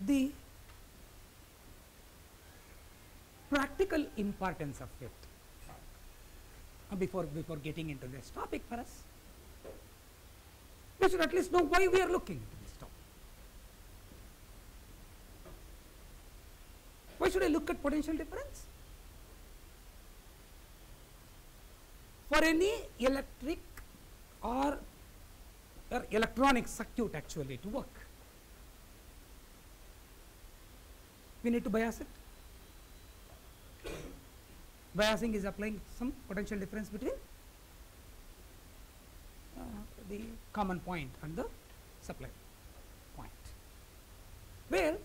the practical importance of it. Before getting into this topic for us, we should at least know why we are looking into this topic. Why should I look at potential difference? For any electric or electronic circuit actually to work, we need to bias it. Biasing is applying some potential difference between the common point and the supply point, where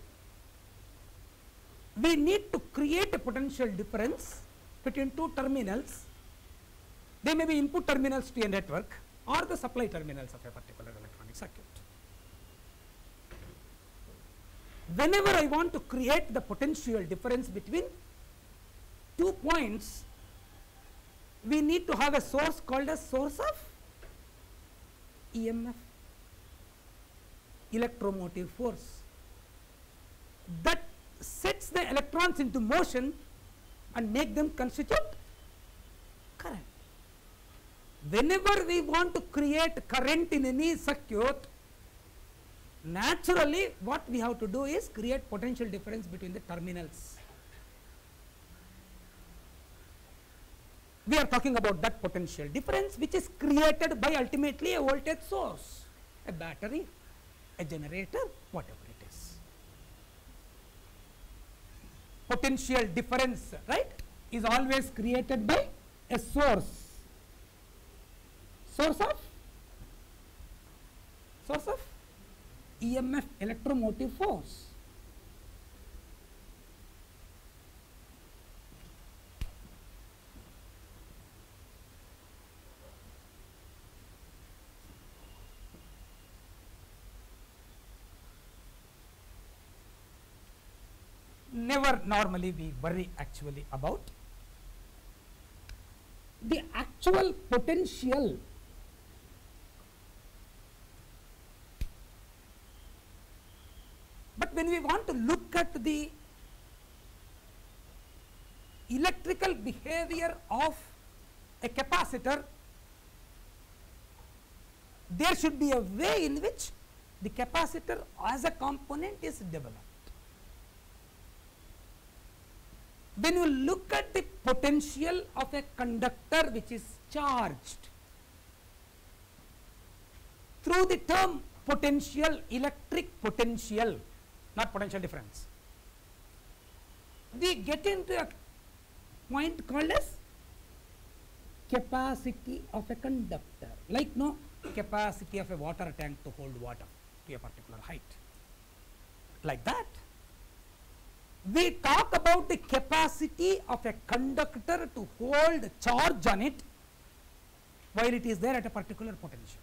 we need to create a potential difference between two terminals. They may be input terminals to a network or the supply terminals of a particular electronic circuit. Whenever I want to create the potential difference between 2 points, we need to have a source called a source of EMF, electromotive force, that sets the electrons into motion and make them constitute current. Whenever we want to create current in any circuit, naturally what we have to do is create potential difference between the terminals. We are talking about that potential difference which is created by ultimately a voltage source, a battery, a generator, whatever it is. Potential difference, right, is always created by a source of EMF, electromotive force. Never normally we worry actually about the actual potential but when we want to look at the electrical behavior of a capacitor, there should be a way in which the capacitor as a component is developed. When you look at the potential of a conductor which is charged, through the term potential, electric potential, not potential difference, we get into a point called as capacity of a conductor, like no capacity of a water tank to hold water to a particular height. Like that, we talk about the capacity of a conductor to hold charge on it while it is there at a particular potential.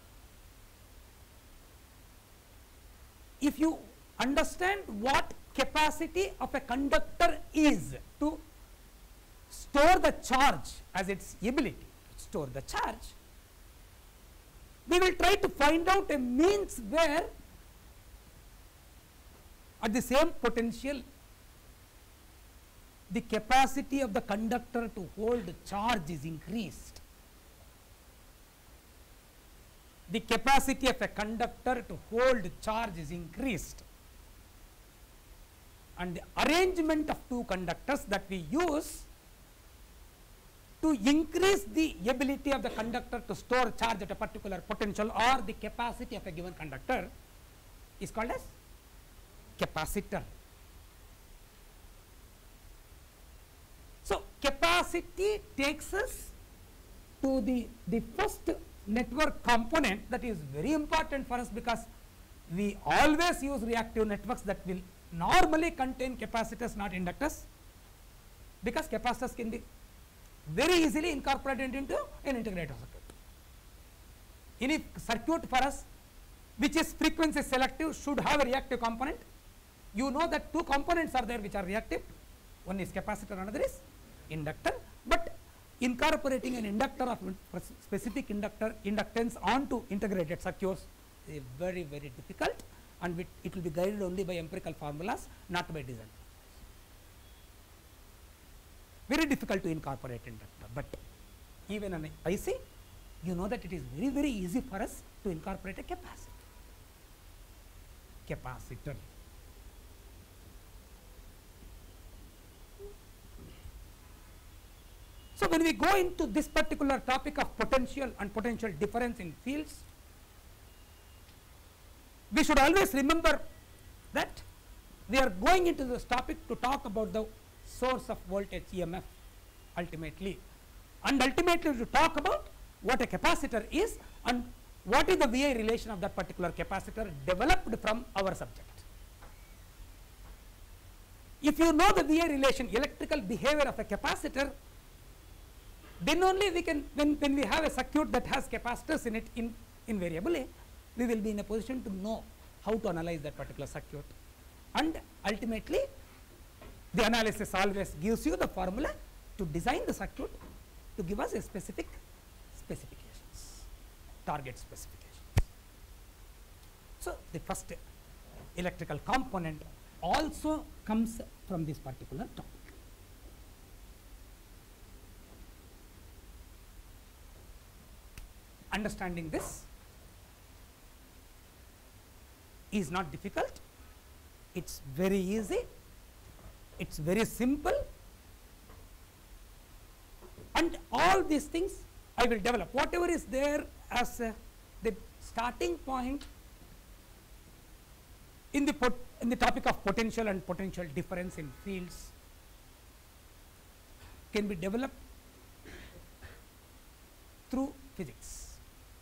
If you understand what capacity of a conductor is to store the charge as its ability to store the charge, we will try to find out a means where at the same potential the capacity of the conductor to hold charge is increased. The capacity of a conductor to hold charge is increased, and the arrangement of two conductors that we use to increase the ability of the conductor to store charge at a particular potential or the capacity of a given conductor is called as capacitor. So, capacity takes us to the first network component that is very important for us, because we always use reactive networks that will normally contain capacitors, not inductors, because capacitors can be very easily incorporated into an integrated circuit. Any circuit for us which is frequency selective should have a reactive component. You know that two components are there which are reactive, one is capacitor, another is inductor, but incorporating an inductor of specific inductance onto integrated circuits is very, very difficult, and it will be guided only by empirical formulas, not by design. Very difficult to incorporate inductor, but even an IC, you know that it is very, very easy for us to incorporate a capacitor. So, when we go into this particular topic of potential and potential difference in fields, we should always remember that we are going into this topic to talk about the source of voltage EMF ultimately, and ultimately to talk about what a capacitor is and what is the VI relation of that particular capacitor developed from our subject. If you know the VI relation, electrical behavior of a capacitor, then only we can, when we have a circuit that has capacitors in it, invariably we will be in a position to know how to analyze that particular circuit, and ultimately the analysis always gives you the formula to design the circuit to give us a specific specifications, target specifications. So, the first electrical component also comes from this particular topic. Understanding this is not difficult, it is very easy, it is very simple, and all these things I will develop. Whatever is there as the starting point in the topic of potential and potential difference in fields can be developed through physics,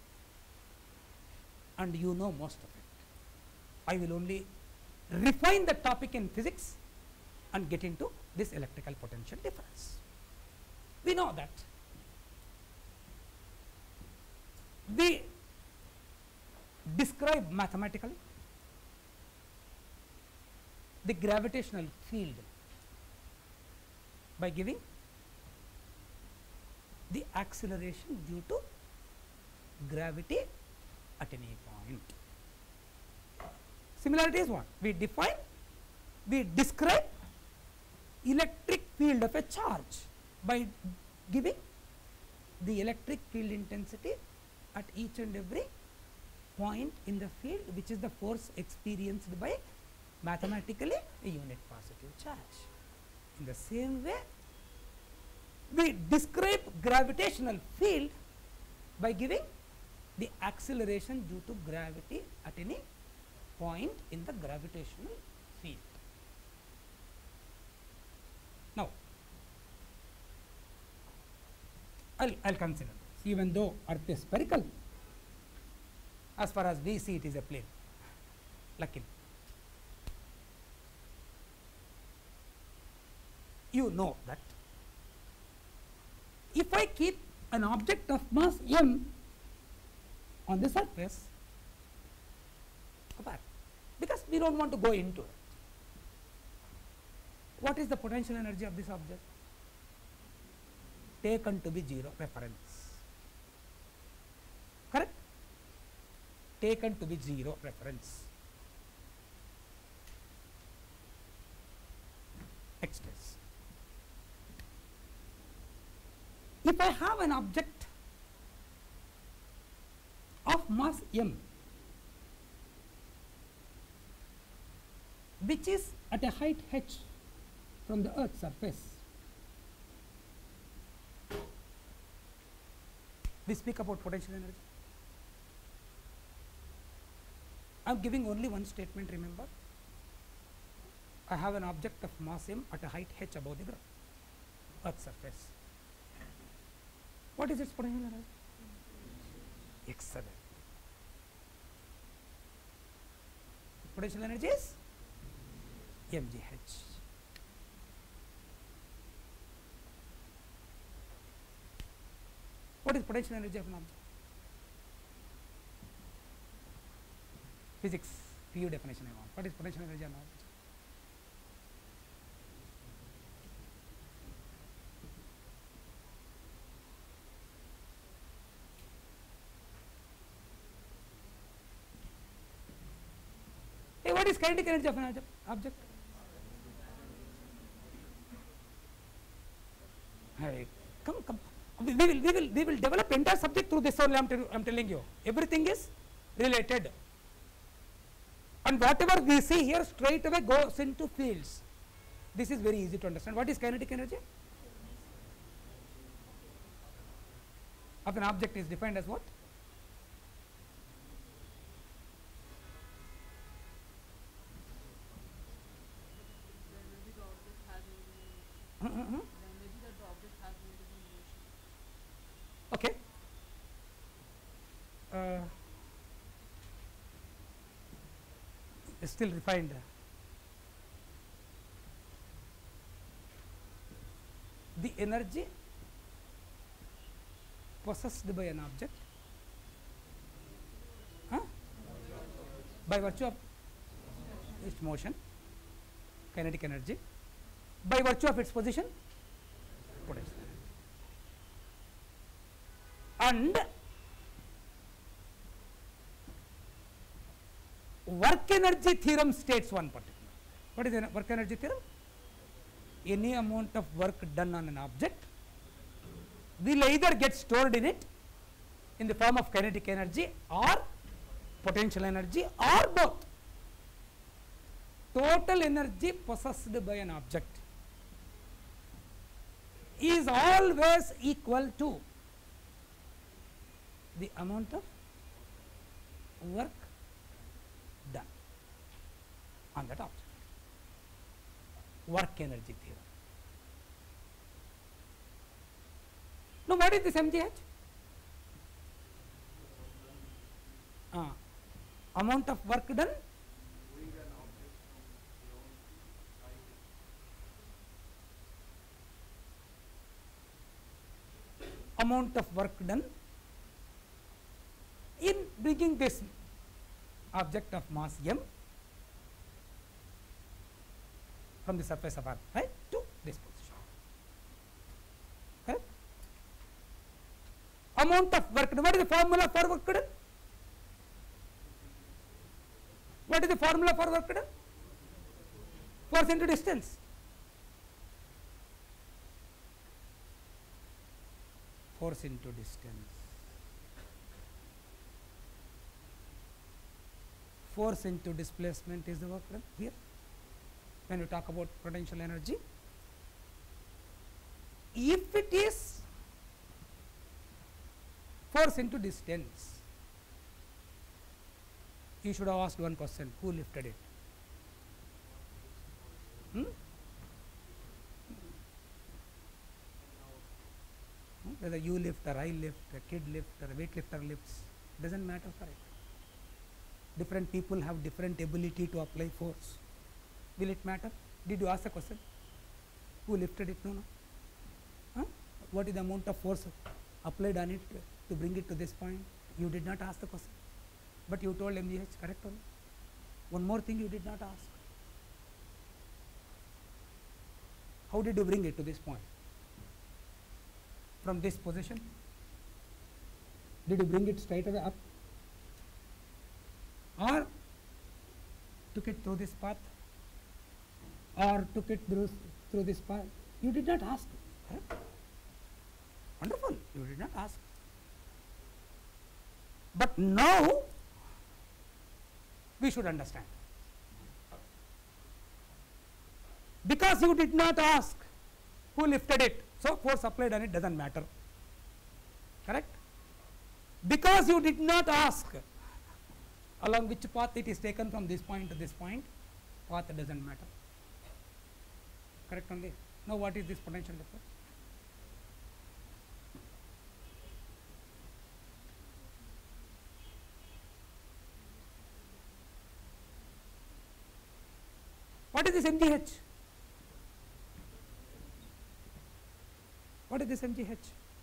and you know most of it. I will only refine the topic in physics and get into this electrical potential difference. We know that we describe mathematically the gravitational field by giving the acceleration due to gravity at any point. Similarity is what? We describe electric field of a charge by giving the electric field intensity at each and every point in the field, which is the force experienced by mathematically a unit positive charge. In the same way, we describe gravitational field by giving the acceleration due to gravity at any point in the gravitational field. Now, I'll consider this. Even though earth is spherical, as far as we see it is a plane, luckily. You know that if I keep an object of mass m on the surface, because we do not want to go into it, what is the potential energy of this object? Taken to be 0, reference, correct? Taken to be 0, reference. Next is, if I have an object of mass m which is at a height h from the earth's surface, we speak about potential energy. I am giving only one statement, remember. I have an object of mass m at a height h above the ground, earth's surface. What is its potential energy? Excellent. Potential energy is mgh. What is potential energy of an object? Physics, PU definition I want. What is potential energy of an object? what is kinetic energy of an object? Hey, come. We will develop entire subject through this only. I'm telling you, everything is related, and whatever we see here straight away goes into fields. This is very easy to understand. What is kinetic energy of an object is defined as what? Okay. Still refined. The energy possessed by an object by virtue of its motion, kinetic energy, by virtue of its position, potential energy. And work energy theorem states one particular. What is the work energy theorem? Any amount of work done on an object will either get stored in it in the form of kinetic energy or potential energy or both. Total energy possessed by an object is always equal to the amount of work done on that object. Work energy theorem. Now, what is this MGH? Amount of work done in bringing this object of mass m from the surface of Earth, right, to this position. Correct? Amount of work done. What is the formula for work done? What is the formula for work done? Force into distance. Force into distance. Force into displacement is the work done here. When you talk about potential energy, if it is force into distance, you should have asked one question: who lifted it? Whether you lift or I lift, a kid lift or a weightlifter lifts, doesn't matter for it. Different people have different ability to apply force. Will it matter? Did you ask a question? Who lifted it? No. What is the amount of force applied on it to bring it to this point? You did not ask the question, but you told MGH, correct only. One more thing you did not ask. How did you bring it to this point? From this position? Did you bring it straight away up? Or took it through this path? Or took it through this path? You did not ask. Correct? Wonderful. You did not ask. But now we should understand. Because you did not ask who lifted it, so force applied on it doesn't matter. Correct? Because you did not ask along which path it is taken from this point to this point, path doesn't matter. Correct only? Now what is this potential difference? What is this MGH? What is this MGH?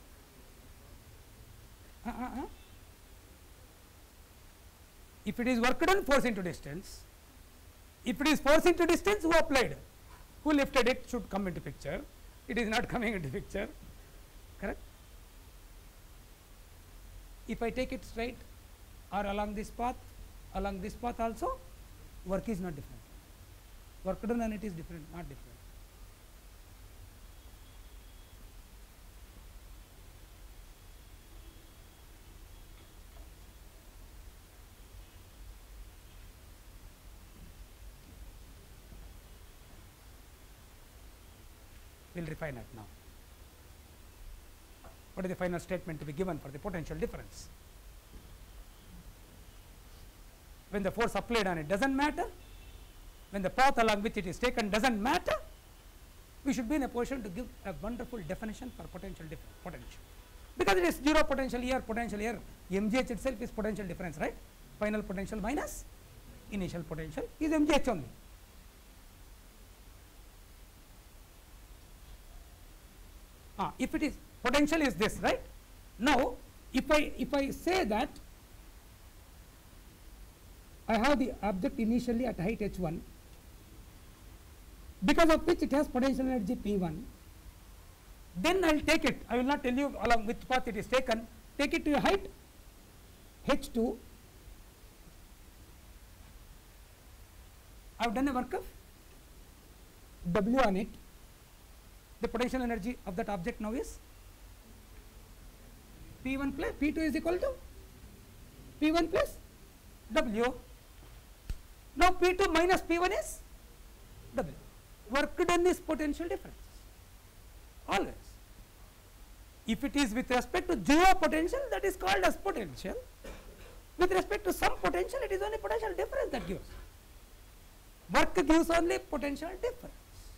If it is work done, force into distance. If it is force into distance, who applied? Who lifted it should come into picture. It is not coming into picture. Correct? If I take it straight or along this path also, work is not different. Work done on it is different, not different. We will refine it now. What is the final statement to be given for the potential difference? When the force applied on it does not matter, when the path along which it is taken does not matter, we should be in a position to give a wonderful definition for potential difference. Because it is zero potential here, MGH itself is potential difference, right? Final potential minus initial potential is MGH only. If it is potential is this, right? Now, if I say that I have the object initially at height h1, because of which it has potential energy P1, then I will take it. I will not tell you along which path it is taken. Take it to a height h2. I have done a work of W on it. The potential energy of that object now is P1 plus P2 is equal to P1 plus W. Now P2 minus P1 is W. Work done is potential difference always. If it is with respect to zero potential, that is called as potential. With respect to some potential, it is only potential difference that gives. Work gives only potential difference.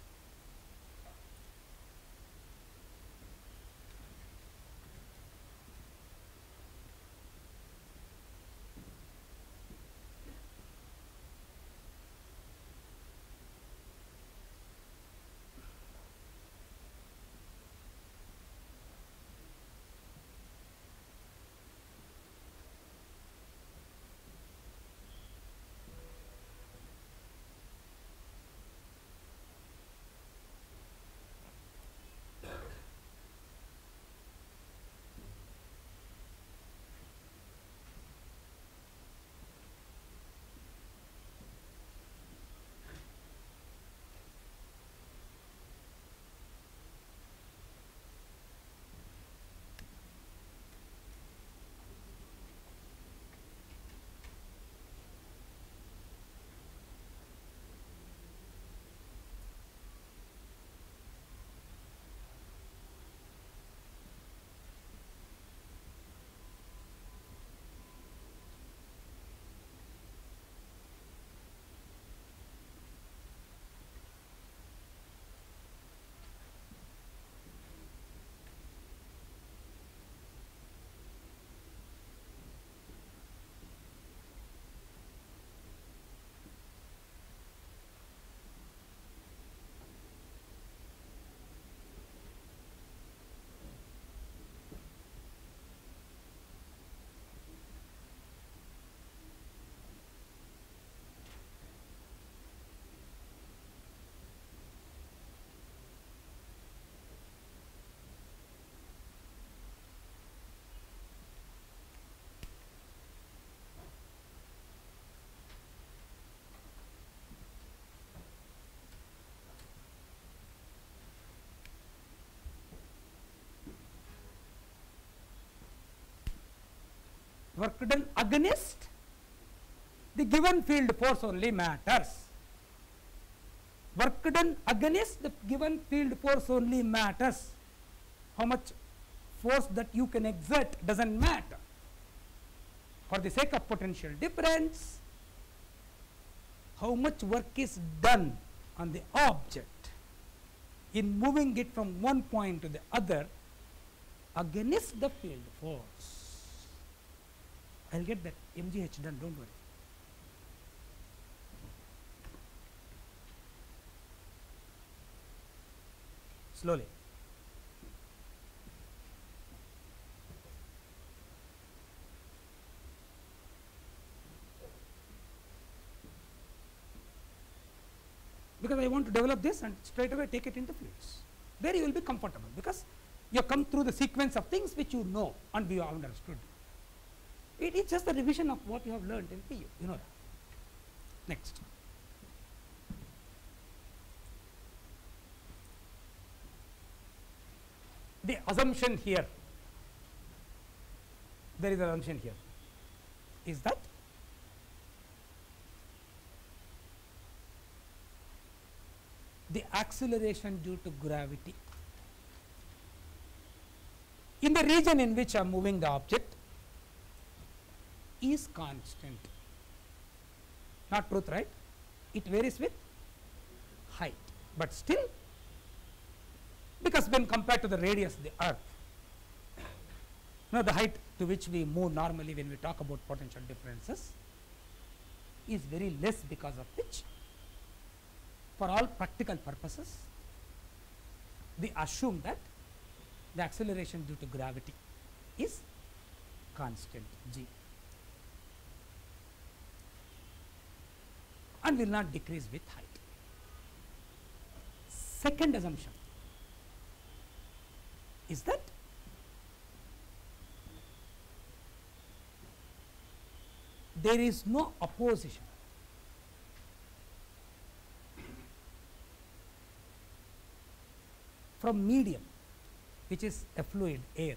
Work done against the given field force only matters. Work done against the given field force only matters. How much force that you can exert does not matter. For the sake of potential difference, how much work is done on the object in moving it from one point to the other against the field force. I will get that MGH done, don't worry. Slowly. Because I want to develop this and straight away take it into fluids. There you will be comfortable because you have come through the sequence of things which you know and you have understood. It is just a revision of what you have learned in PU, you know that. Next. The assumption here, there is an assumption here, is that the acceleration due to gravity in the region in which I am moving the object is constant. Not truth, right? It varies with height, but still, because when compared to the radius of the earth, the height to which we move normally when we talk about potential differences is very less, because of which for all practical purposes we assume that the acceleration due to gravity is constant g and will not decrease with height. Second assumption is that there is no opposition from medium, which is a fluid, air,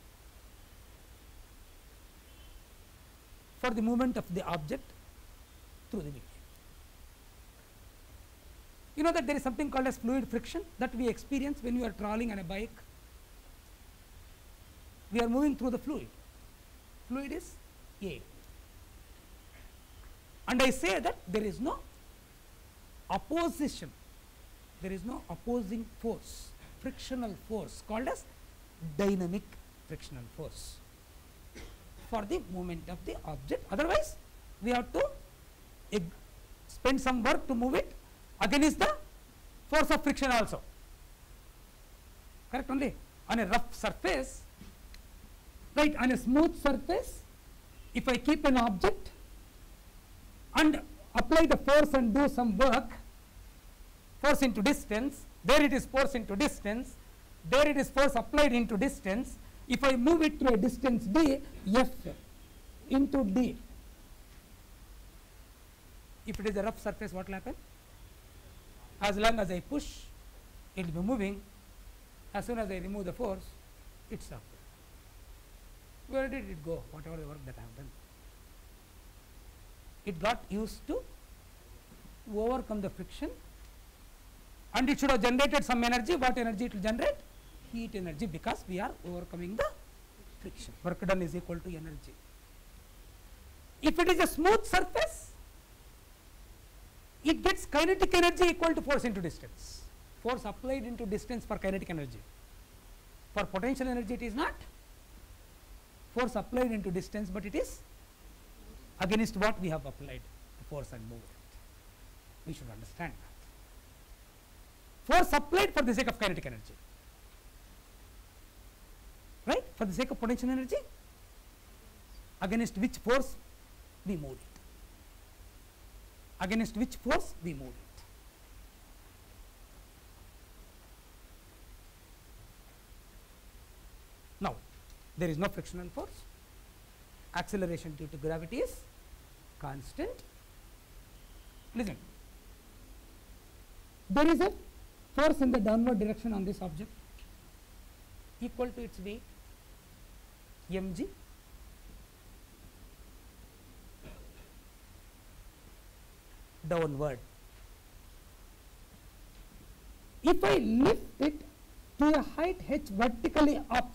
for the movement of the object through the medium. You know that there is something called as fluid friction that we experience when you are traveling on a bike. We are moving through the fluid. Fluid is air. And I say that there is no opposition, there is no opposing force, frictional force called as dynamic frictional force for the movement of the object. Otherwise, we have to spend some work to move it against the force of friction also. Correct only? On a rough surface, right, on a smooth surface, if I keep an object and apply the force and do some work, force into distance, there it is force into distance, there it is force applied into distance. If I move it through a distance d, F into d. If it is a rough surface, what will happen? As long as I push, it will be moving. As soon as I remove the force, it stops. Where did it go? Whatever the work that I have done. It got used to overcome the friction, and it should have generated some energy. What energy it will generate? Heat energy, because we are overcoming the friction. Work done is equal to energy. If it is a smooth surface, it gets kinetic energy equal to force into distance. Force applied into distance for kinetic energy. For potential energy it is not force applied into distance, but it is against what we have applied the force and moved it. We should understand that. Force applied for the sake of kinetic energy, right? For the sake of potential energy, against which force we move it. Against which force we move it. Now, there is no frictional force. Acceleration due to gravity is constant. Listen, there is a force in the downward direction on this object equal to its weight mg downward. If I lift it to a height h vertically up,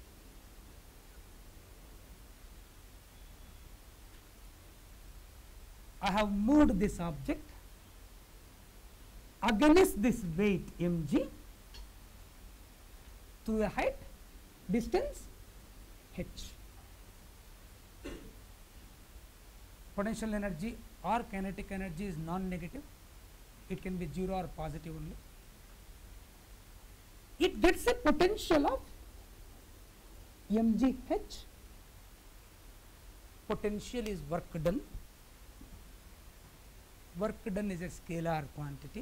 I have moved this object against this weight mg to a height distance h. Potential energy or kinetic energy is non-negative. It can be 0 or positive only. It gets a potential of mgh. Potential is work done. Work done is a scalar quantity.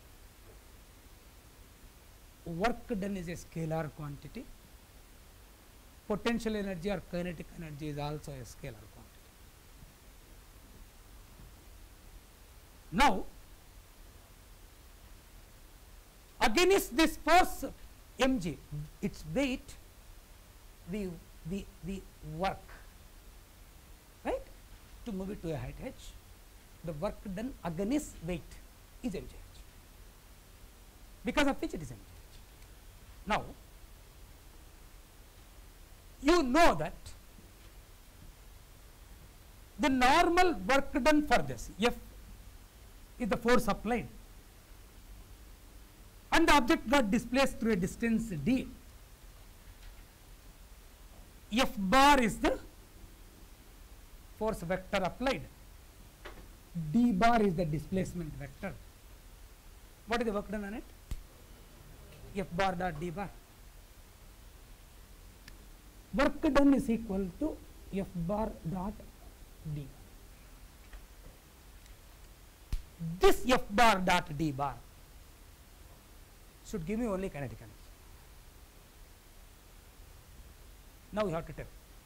Work done is a scalar quantity. Potential energy or kinetic energy is also a scalar quantity. Now, against this force mg, its weight, we work, right, to move it to a height h, the work done against weight is mgh, because of which it is mgh. Now, you know that the normal work done for this F is the force applied, and the object got displaced through a distance d. F bar is the force vector applied, d bar is the displacement vector. What is the work done on it? F bar dot d bar. Work done is equal to F bar dot d. This F bar dot d bar should give me only kinetic energy. Now we have to tell.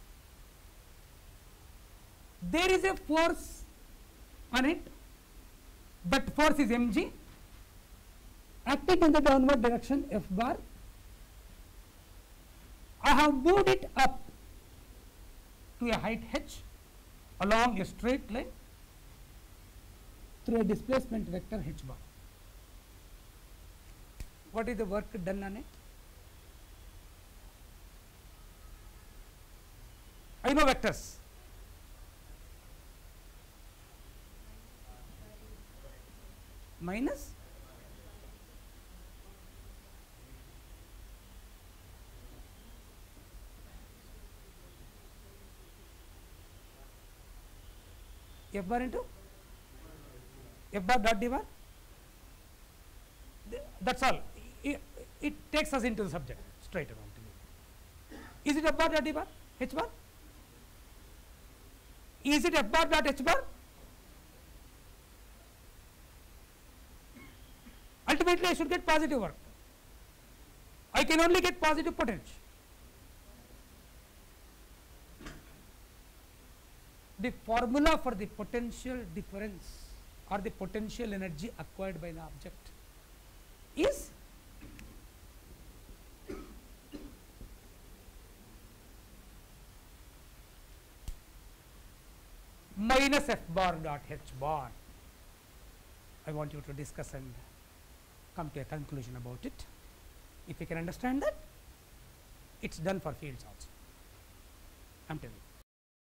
There is a force on it, that force is mg, acting in the downward direction F bar. I have moved it up to a height h along a straight line through a displacement vector h bar. What is the work done on it? I know vectors. Minus F bar into F bar dot d bar. That's all. It takes us into the subject straight around. Is it F bar dot d bar? H bar? Is it F bar dot H bar? Ultimately, I should get positive work. I can only get positive potential. The formula for the potential difference or the potential energy acquired by the object is minus F bar dot H bar. I want you to discuss and come to a conclusion about it. If you can understand that, it's done for fields also. I am telling you.